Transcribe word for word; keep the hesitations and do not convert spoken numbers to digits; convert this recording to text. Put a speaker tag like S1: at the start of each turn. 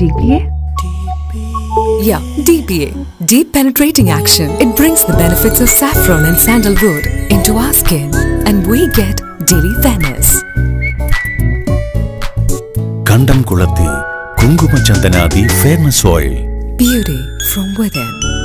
S1: D P A?
S2: Yeah, D P A. Deep Penetrating Action. It brings the benefits of saffron and sandalwood into our skin, and we get daily fairness.
S3: Kandamkulathy Fairness Oil.
S2: Beauty from within.